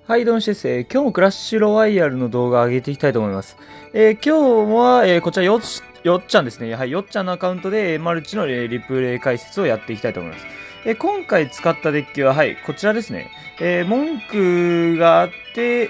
はい、どうもしです。今日もクラッシュロワイヤルの動画を上げていきたいと思います。今日は、こちらよっちゃんですね。はい、よっちゃんのアカウントで、マルチの、リプレイ解説をやっていきたいと思います。今回使ったデッキは、はい、こちらですね。文句があって、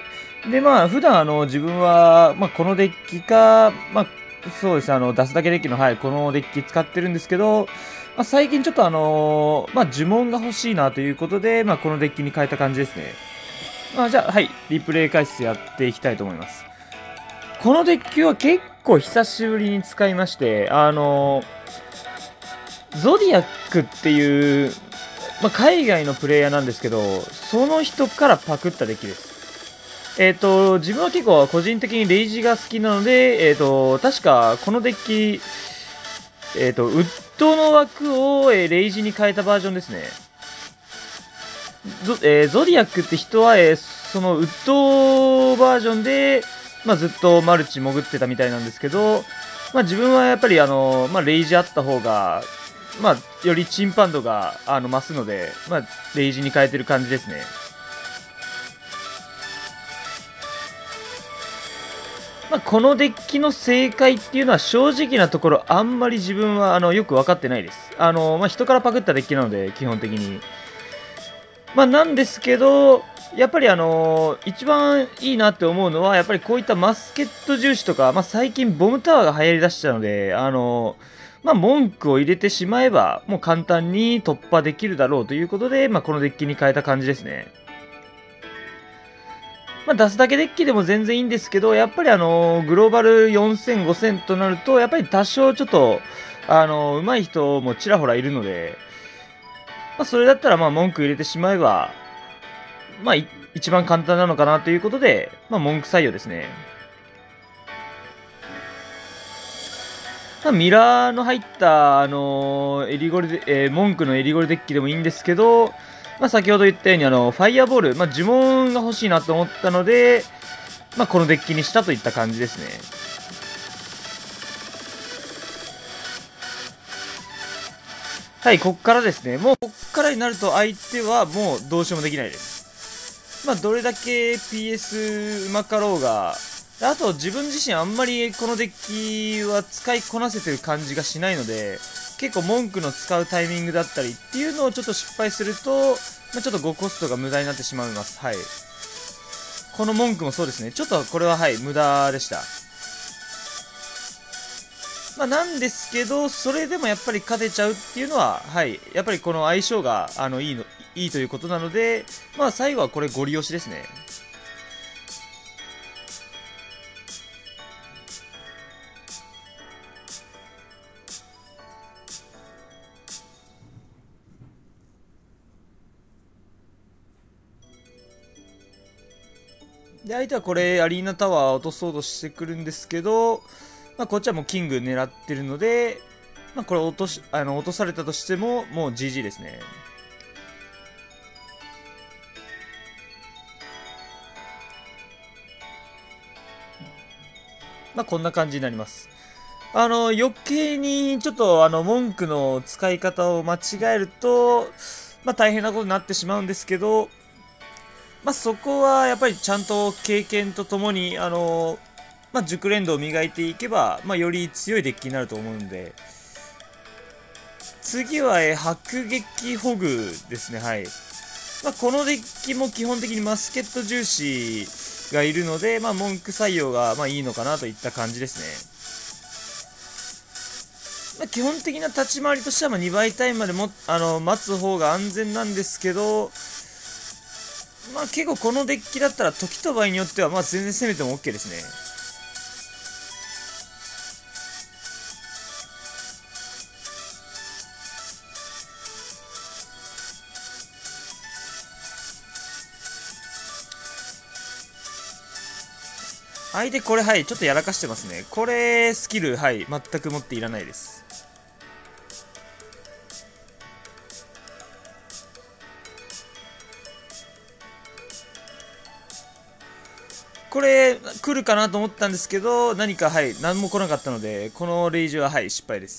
で、まあ、普段自分は、まあ、このデッキか、まあ、そうですね、出すだけデッキの、はい、このデッキ使ってるんですけど、まあ、最近ちょっとまあ、呪文が欲しいなということで、まあ、このデッキに変えた感じですね。じゃあ、はい、リプレイ解説やっていきたいと思います。このデッキは結構久しぶりに使いまして、ゾディアックっていう、まあ、海外のプレイヤーなんですけど、その人からパクったデッキです。自分は結構個人的にレイジが好きなので、確かこのデッキ、ウッドの枠を、レイジに変えたバージョンですね。ゾディアックって人は、そのウッドバージョンで、まあ、ずっとマルチ潜ってたみたいなんですけど、まあ、自分はやっぱりまあ、レイジあった方が、まあ、よりチンパン度が増すので、まあ、レイジに変えてる感じですね。まあ、このデッキの正解っていうのは正直なところあんまり自分はよく分かってないです。まあ、人からパクったデッキなので基本的に。まあ、なんですけど、やっぱり一番いいなって思うのは、やっぱりこういったマスケット重視とか、まあ、最近ボムタワーが流行りだしたので、まあ、文句を入れてしまえば、もう簡単に突破できるだろうということで、まあ、このデッキに変えた感じですね。まあ、出すだけデッキでも全然いいんですけど、やっぱりグローバル4000、5000となると、やっぱり多少ちょっと、上手い人もちらほらいるので、まあ、それだったら、まあ、文句入れてしまえば、まあ、一番簡単なのかなということで、まあ、文句採用ですね。まあ、ミラーの入った、エリゴリで、文句のエリゴリデッキでもいいんですけど、まあ、先ほど言ったように、ファイアボール、まあ、呪文が欲しいなと思ったので、まあ、このデッキにしたといった感じですね。はい、こっからですね。もう、こっからになると相手はもうどうしようもできないです。まあ、どれだけ PS うまかろうが、あと自分自身あんまりこのデッキは使いこなせてる感じがしないので、結構文句の使うタイミングだったりっていうのをちょっと失敗すると、まあ、ちょっと5コストが無駄になってしまいます。はい。この文句もそうですね。ちょっとこれははい、無駄でした。まあ、なんですけど、それでもやっぱり勝てちゃうっていうのは、はい、やっぱりこの相性がいいということなので、まあ最後はこれゴリ押しですね。で、相手はこれアリーナタワー落とそうとしてくるんですけど、まあこっちはもうキング狙ってるので、まあこれ落とされたとしても、もう GG ですね。まあこんな感じになります。余計にちょっと文句の使い方を間違えると、まあ大変なことになってしまうんですけど、まあそこはやっぱりちゃんと経験とともに、まあ熟練度を磨いていけば、まあより強いデッキになると思うんで、次は、迫撃ホグですね、はい。まあこのデッキも基本的にマスケット重視がいるので、まあ文句採用がまあいいのかなといった感じですね。まあ、基本的な立ち回りとしてはまあ2倍タイムまでも待つ方が安全なんですけど、まあ、結構このデッキだったら時と場合によってはまあ全然攻めても OK ですね。相手これはいちょっとやらかしてますね。これスキルはい全く持っていらないです。これ来るかなと思ったんですけど、何かはい何も来なかったので、このレイジははい失敗です。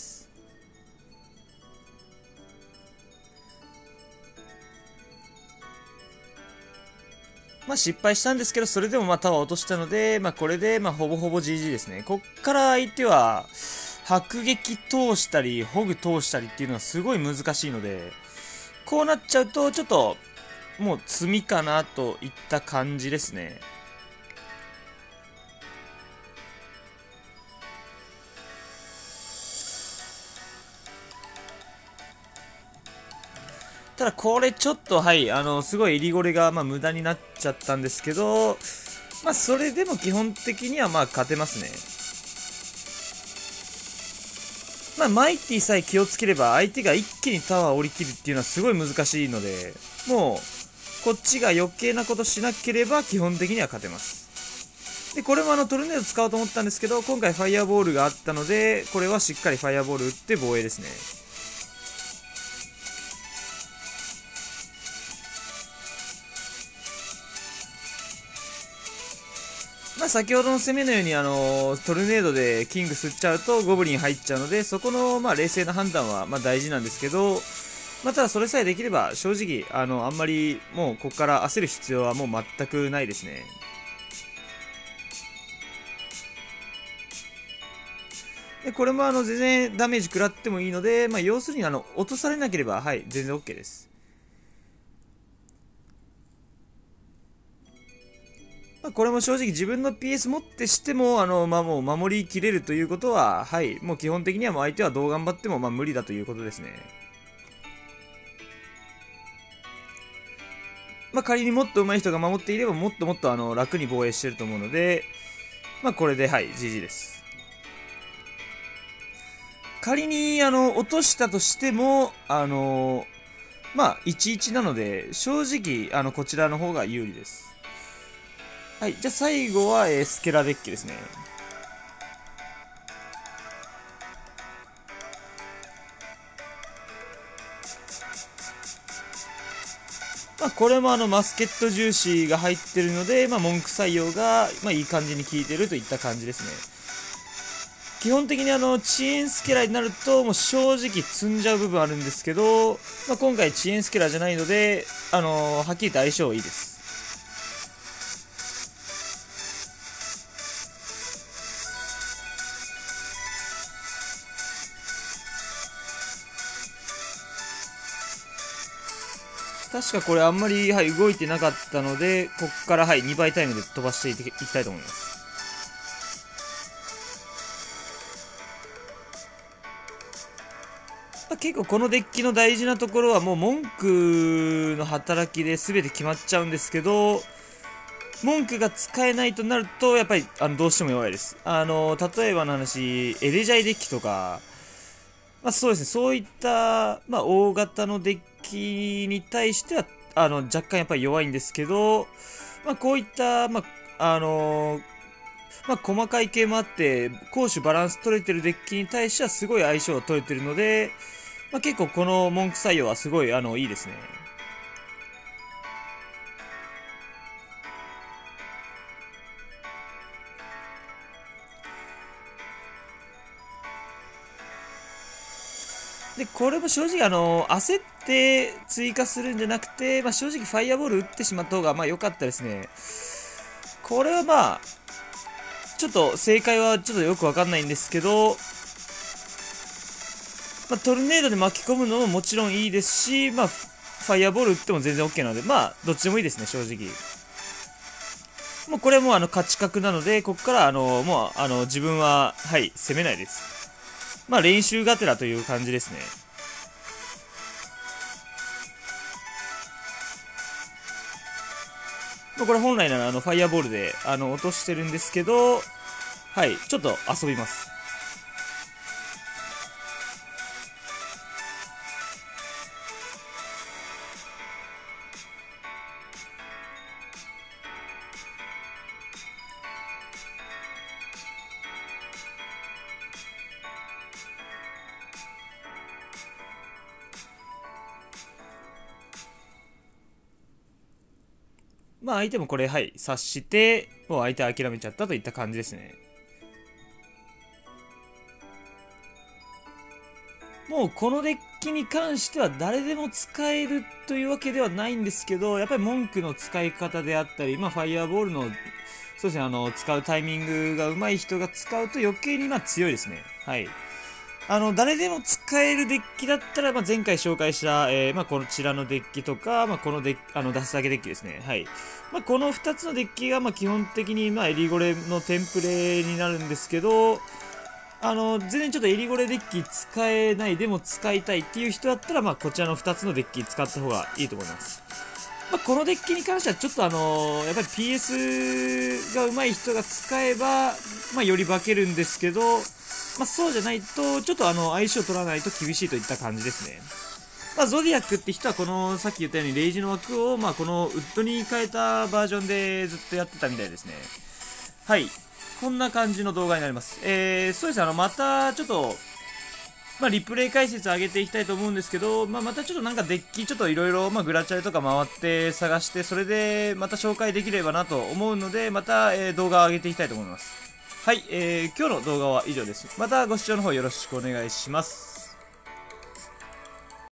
まあ失敗したんですけど、それでもまあタワー落としたので、まあこれでまあほぼほぼ GG ですね。こっから相手は、迫撃通したり、ホグ通したりっていうのはすごい難しいので、こうなっちゃうと、ちょっと、もう積みかなといった感じですね。ただこれちょっと、はい、すごいエリゴレが、まあ、無駄になっちゃったんですけど、まあ、それでも基本的には、まあ、勝てますね。まあ、マイティさえ気をつければ、相手が一気にタワーを降り切るっていうのはすごい難しいので、もう、こっちが余計なことしなければ、基本的には勝てます。で、これもトルネード使おうと思ったんですけど、今回ファイアボールがあったので、これはしっかりファイアボール打って防衛ですね。まあ先ほどの攻めのようにトルネードでキング吸っちゃうとゴブリン入っちゃうので、そこのまあ冷静な判断はまあ大事なんですけど、まあただそれさえできれば正直あんまりもうここから焦る必要はもう全くないですね。で、これも全然ダメージ食らってもいいので、まあ要するに落とされなければ、はい、全然 OK です。まあ、これも正直自分の PS 持ってしても、まあ、もう守りきれるということは、はい、もう基本的にはもう相手はどう頑張っても、まあ、無理だということですね。まあ、仮にもっと上手い人が守っていれば、もっともっと楽に防衛してると思うので、まあ、これで、はい、GG です。仮に、落としたとしても、まあ、1-1なので、正直、こちらの方が有利です。はい、じゃあ最後は、スケラデッキですね。まあ、これもマスケット重視が入ってるので、まあ、文句採用が、まあ、いい感じに効いてるといった感じですね。基本的に遅延スケラになると、もう正直積んじゃう部分あるんですけど、まあ、今回遅延スケラじゃないので、はっきりと相性いいです。確かこれあんまり、はい、動いてなかったので、こっから、はい、2倍タイムで飛ばしていきたいと思います。結構このデッキの大事なところはもう文句の働きで全て決まっちゃうんですけど、文句が使えないとなると、やっぱりどうしても弱いです。例えばの話、エレジャイデッキとか、まあそうですね、そういった、まあ大型のデッキに対しては、若干やっぱり弱いんですけど、まあこういった、まあ、まあ細かい系もあって、攻守バランス取れてるデッキに対してはすごい相性が取れてるので、まあ結構この文句採用はすごい、いいですね。で、これも正直焦って追加するんじゃなくて、まあ正直ファイアボール打ってしまった方がまあ良かったですね。これはまあ、ちょっと正解はちょっとよくわかんないんですけど、まあ、トルネードで巻き込むのももちろんいいですし、まあ、ファイアボール打っても全然 OK なので、まあ、どっちでもいいですね、正直。もうこれはもう勝ち確なので、ここからもう自分は、はい、攻めないです。まあ、練習がてらという感じですね。まあ、これ本来ならファイアボールで落としてるんですけど、はい、ちょっと遊びます。まあ相手もこれ、はい、察して、もう相手諦めちゃったといった感じですね。もうこのデッキに関しては誰でも使えるというわけではないんですけど、やっぱり文句の使い方であったり、ファイアーボールの、そうですね、使うタイミングが上手い人が使うと余計に強いですね。はい。誰でも使えるデッキだったら、前回紹介した、こちらのデッキとか、このデッキ、出すだけデッキですね。はい。この2つのデッキが、基本的に、エリゴレのテンプレになるんですけど、全然ちょっとエリゴレデッキ使えない、でも使いたいっていう人だったら、こちらの2つのデッキ使った方がいいと思います。このデッキに関しては、ちょっとやっぱり PS が上手い人が使えば、より化けるんですけど、そうじゃないと、ちょっと相性取らないと厳しいといった感じですね。ゾディアックって人はこの、さっき言ったようにレイジの枠を、このウッドに変えたバージョンでずっとやってたみたいですね。はい。こんな感じの動画になります。そうですね、またちょっと、リプレイ解説上げていきたいと思うんですけど、またちょっとなんかデッキちょっといろいろ、グラチャレとか回って探して、それでまた紹介できればなと思うので、また、動画を上げていきたいと思います。はい、今日の動画は以上です。またご視聴の方よろしくお願いします。